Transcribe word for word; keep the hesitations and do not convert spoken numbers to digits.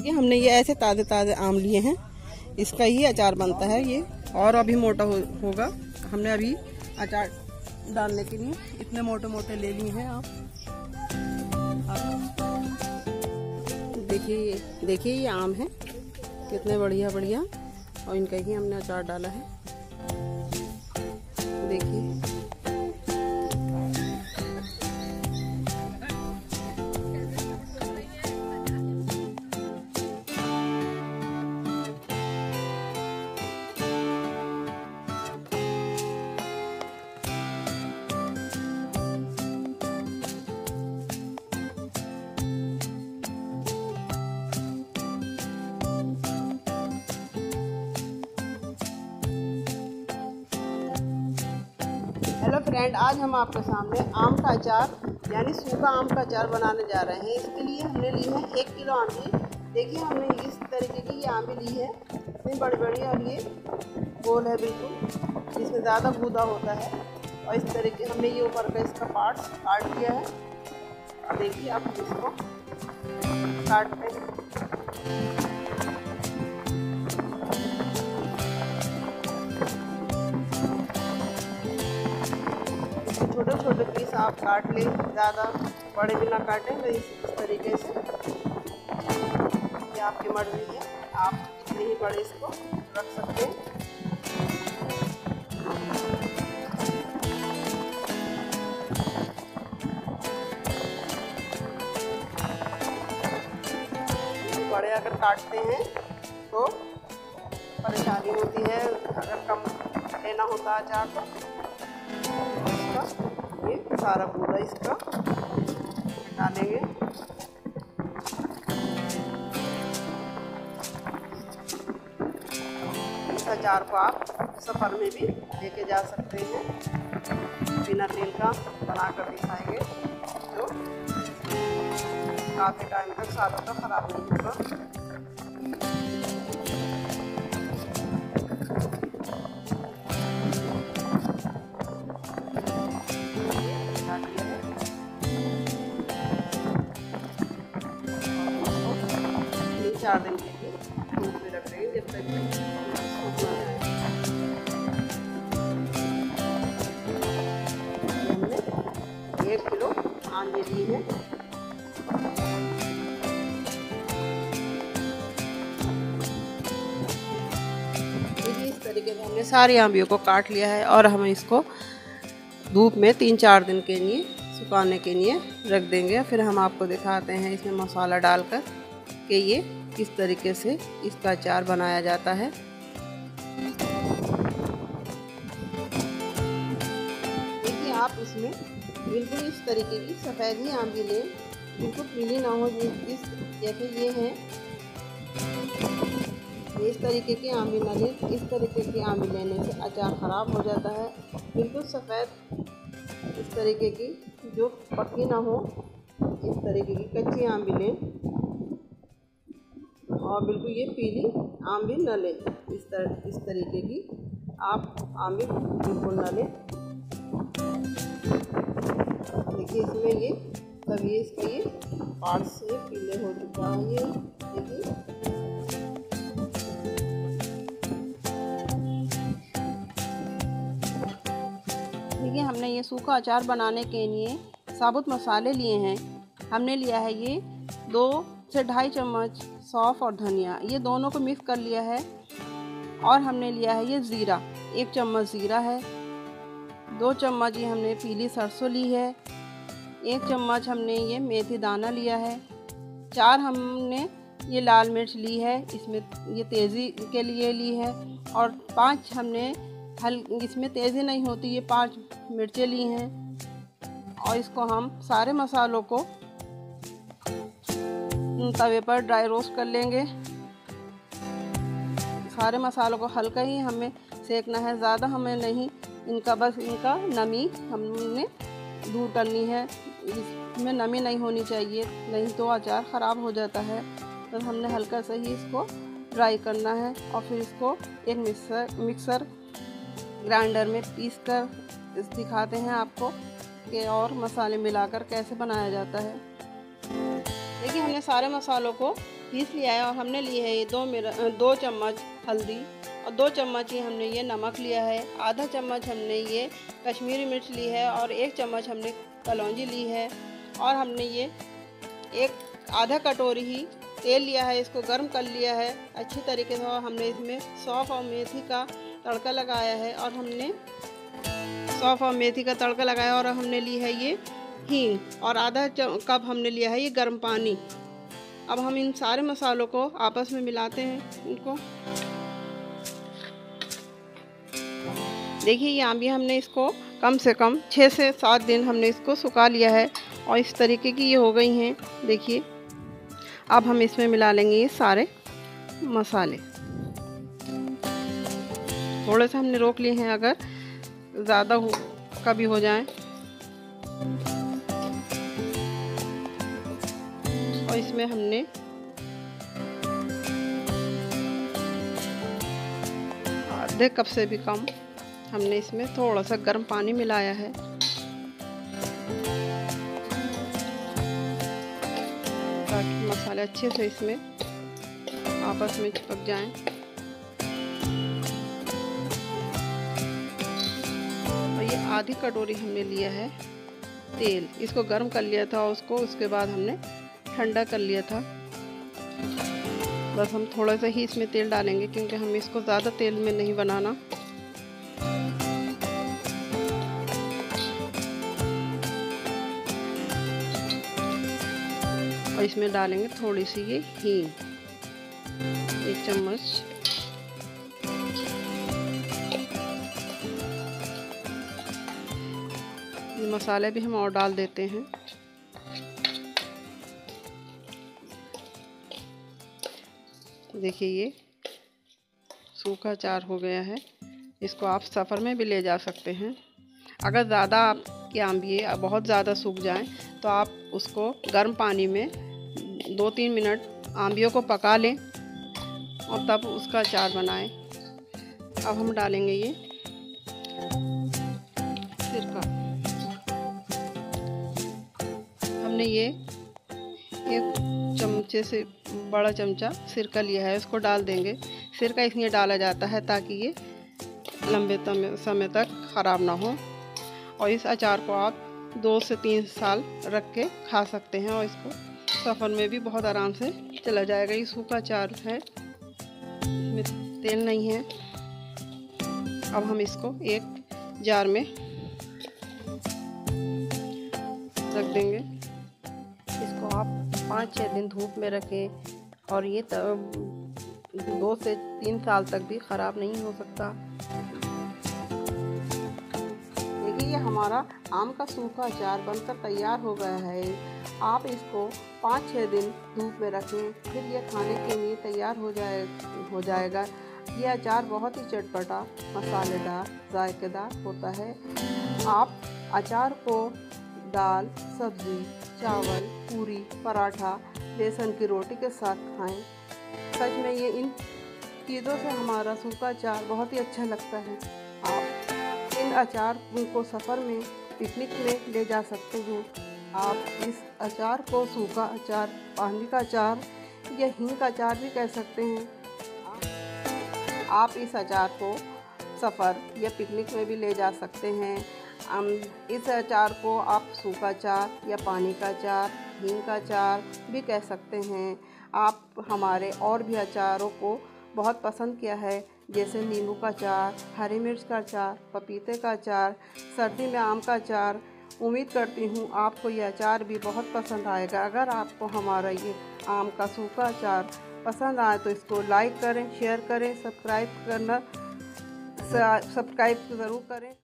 ये हमने ये ऐसे ताज़े ताज़े आम लिए हैं, इसका ही अचार बनता है ये, और अभी मोटा हो, होगा। हमने अभी अचार डालने के लिए इतने मोटे मोटे ले लिए हैं आप। देखिए देखिए ये आम है कितने बढ़िया बढ़िया, और इनका ही हमने अचार डाला है। देखिए हेलो फ्रेंड, आज हम आपके सामने आम का अचार यानी सूखा आम का अचार बनाने जा रहे हैं। इसके लिए हमने ली है एक किलो आमली। देखिए हमने इस तरीके की ये आमली ली है, इतनी बड़ी बड़ी, और ये गोल है बिल्कुल, इसमें ज़्यादा गूदा होता है। और इस तरीके हमने ये ऊपर का इसका पार्ट्स काट लिया है। और देखिए आप इसको काटते हैं। छोटे छोटे पीस आप काट लें, ज़्यादा बड़े भी ना काटें। तो इस, इस तरीके से ये आपकी मर्जी है, आप कितने ही बड़े इसको रख सकते हैं। बड़े अगर काटते हैं तो परेशानी होती है, अगर कम लेना होता अचार तो ये सारा पूरा इसका डालेंगे। इस अचार को आप सफ़र में भी लेके जा सकते हैं, बिना तेल का बनाकर दिखाएंगे जो काफ़ी टाइम तक सालों तक खराब नहीं होगा। चार दिन के लिए धूप में रख देंगे जब तक सूख ना जाए। हमने एक किलो आमली ली है। देखिए इस तरीके से हमने सारी आमलियों को काट लिया है, और हम इसको धूप में तीन चार दिन के लिए सुखाने के लिए रख देंगे। फिर हम आपको दिखाते हैं इसमें मसाला डालकर कि ये किस तरीके से इसका अचार बनाया जाता है। देखिए आप इसमें बिल्कुल इस तरीके की सफ़ेद ही आमली लें, बिल्कुल पीली ना हो। इस जैसे ये है, इस तरीके की आमली ना लें। इस तरीके की आमली लेने से अचार ख़राब हो जाता है। बिल्कुल सफ़ेद इस तरीके की जो पक्की ना हो, इस तरीके की कच्ची आमली लें, और बिल्कुल ये पीली आमली न लें। इस तरह इस तरीके की आप आमली बिल्कुल न लें। देखिए इसमें ये तभी इसका ये पार्ट से पीले हो चुका है। ये देखिए देखिए हमने ये सूखा अचार बनाने के लिए साबुत मसाले लिए हैं। हमने लिया है ये दो से ढाई चम्मच सौंफ और धनिया, ये दोनों को मिक्स कर लिया है। और हमने लिया है ये ज़ीरा, एक चम्मच ज़ीरा है। दो चम्मच ये हमने पीली सरसों ली है। एक चम्मच हमने ये मेथी दाना लिया है। चार हमने ये लाल मिर्च ली है, इसमें ये तेज़ी के लिए ली है। और पांच हमने हल इसमें तेज़ी नहीं होती, ये पांच मिर्चें ली हैं। और इसको हम सारे मसालों को तवे पर ड्राई रोस्ट कर लेंगे। सारे मसालों को हल्का ही हमें सेकना है, ज़्यादा हमें नहीं। इनका बस इनका नमी हमने दूर करनी है, इसमें नमी नहीं होनी चाहिए, नहीं तो अचार ख़राब हो जाता है। तो हमने हल्का से ही इसको ड्राई करना है। और फिर इसको एक मिक्सर मिक्सर ग्राइंडर में पीस कर इस दिखाते हैं आपको कि और मसाले मिलाकर कैसे बनाया जाता है। देखिए हमने सारे मसालों को पीस लिया है। और हमने ली है ये दो मेरा दो चम्मच हल्दी और दो चम्मच ही हमने ये नमक लिया है। आधा चम्मच हमने ये कश्मीरी मिर्च ली है और एक चम्मच हमने कलौंजी ली है। और हमने ये एक आधा कटोरी ही तेल लिया है, इसको गर्म कर लिया है अच्छी तरीके से। और हमने इसमें सौंफ और मेथी का तड़का लगाया है और हमने सौंफ और मेथी का तड़का लगाया और हमने ली है ये हींग और आधा कप हमने लिया है ये गर्म पानी। अब हम इन सारे मसालों को आपस में मिलाते हैं इनको। देखिए यहाँ भी हमने इसको कम से कम छः से सात दिन हमने इसको सुखा लिया है और इस तरीके की ये हो गई हैं। देखिए अब हम इसमें मिला लेंगे ये सारे मसाले। थोड़े से हमने रोक लिए हैं, अगर ज़्यादा हो कभी हो जाए। और इसमें हमने आधे कप से भी कम हमने इसमें थोड़ा सा गर्म पानी मिलाया है ताकि मसाले अच्छे से इसमें आपस में चिपक जाएं। और ये आधी कटोरी हमने लिया है तेल, इसको गर्म कर लिया था उसको, उसके बाद हमने ठंडा कर लिया था। बस हम थोड़ा सा ही इसमें तेल डालेंगे क्योंकि हम इसको ज़्यादा तेल में नहीं बनाना। और इसमें डालेंगे थोड़ी सी ये हींग, एक चम्मच। ये मसाले भी हम और डाल देते हैं। देखिए ये सूखा अचार हो गया है। इसको आप सफ़र में भी ले जा सकते हैं। अगर ज़्यादा आपके आंबिये बहुत ज़्यादा सूख जाएं तो आप उसको गर्म पानी में दो तीन मिनट आंबियों को पका लें और तब उसका अचार बनाएं। अब हम डालेंगे ये सिरका। हमने ये एक चमचे से बड़ा चमचा सिरका लिया है, उसको डाल देंगे। सिरका इसलिए डाला जाता है ताकि ये लंबे समय तक ख़राब ना हो। और इस अचार को आप दो से तीन साल रख के खा सकते हैं और इसको सफ़र में भी बहुत आराम से चला जाएगा। ये सूखा अचार है, इसमें तेल नहीं है। अब हम इसको एक जार में रख देंगे। इसको आप पाँच छः दिन धूप में रखें और ये दो से तीन साल तक भी ख़राब नहीं हो सकता। देखिए ये हमारा आम का सूखा अचार बनकर तैयार हो गया है। आप इसको पाँच छः दिन धूप में रखें, फिर ये खाने के लिए तैयार हो जाए हो जाएगा। ये अचार बहुत ही चटपटा, मसालेदार, जायकेदार होता है। आप अचार को दाल, सब्ज़ी, चावल, पूरी, पराठा, बेसन की रोटी के साथ खाएं। सच में ये इन चीज़ों से हमारा सूखा अचार बहुत ही अच्छा लगता है। आप इन अचार को सफ़र में पिकनिक में ले जा सकते हैं। आप इस अचार को सूखा अचार, पानी का अचार या हींग का अचार भी कह सकते हैं। आप इस अचार को सफ़र या पिकनिक में भी ले जा सकते हैं। हम इस अचार को आप सूखा अचार या पानी का अचार, हींग का अचार भी कह सकते हैं। आप हमारे और भी अचारों को बहुत पसंद किया है, जैसे नींबू का अचार, हरी मिर्च का अचार, पपीते का अचार, सर्दी में आम का अचार। उम्मीद करती हूँ आपको ये अचार भी बहुत पसंद आएगा। अगर आपको हमारा ये आम का सूखा अचार पसंद आए तो इसको लाइक करें, शेयर करें, सब्सक्राइब करना सब्सक्राइब ज़रूर करें।